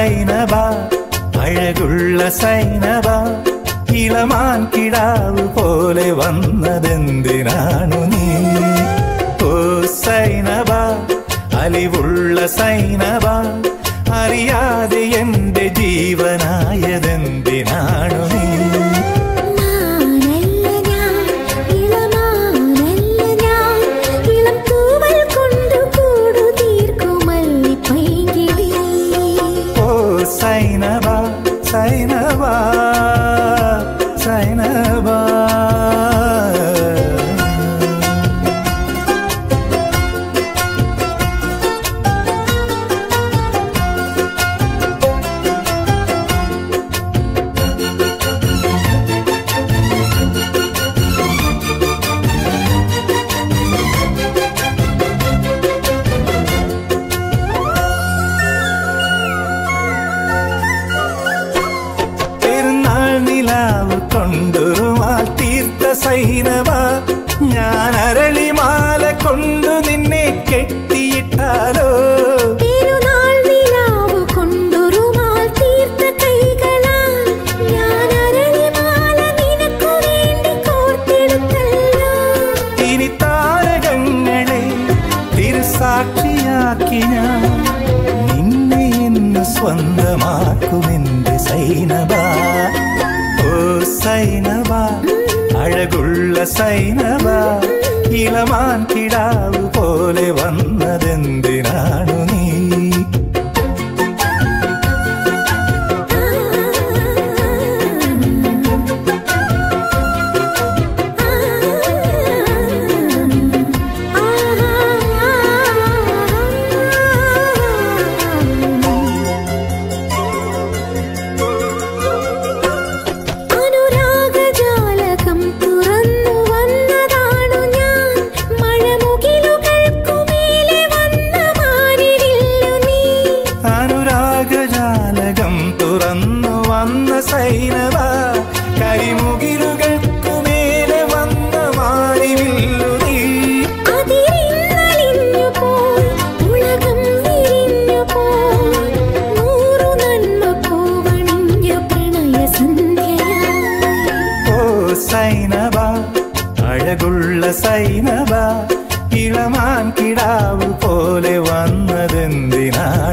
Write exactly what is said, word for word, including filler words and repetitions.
സൈനബ അഴകുള്ള സൈനബ ഇളമാൻ കിടാവ് പോലെ വന്നതെന്തിനാണു നീ? ഓ സൈനബ അലിവുള്ള സൈനബ അറിയാതെ എന്റെ ജീവനായതെന്തിനാണു നീ? സൈനബ സൈനബ സൈനബ കൊണ്ടുരുമാൽ തീർത്ത സൈനബ ഞാൻ അരളിമാല കൊണ്ടു നിന്നെ കെട്ടിയിട്ടാലോ? തിരുനാൾ നിലാവ് കൊണ്ടുരുമാൽ തീർത്ത കൈകളാൽ ഞാൻ അരളിമാല നിനക്കു വേണ്ടി കോർത്തെടുത്തല്ലോ. ഇനി താരകങ്ങളെ തിരുസാക്ഷിയാക്കി ഞാൻ നിന്നെ എന്ന് സ്വന്തമാക്കുമെന്റെ സൈനബ. സൈനബ അഴകുള്ള സൈനബ ഇളമാൻ കിടാവ് പോലെ വന്നതെന്തിനാണു നീ? തുറന്നു വന്ന സൈനബ കരിമുകിലുകൾക്കു മേലെ വന്ന മാറിവില്ലു നീ. അതിരിന്നലിഞ്ഞു പോയി ഉലകം വിരിഞ്ഞു പോയി നൂറു നന്മ പൂവണിഞ്ഞ പ്രണയ സന്ധ്യയായി. ഓ സൈനബ അഴകുള്ള സൈനബ ഇളമാൻ കിടാവ് പോലെ വന്നതെന്തിനാണ്?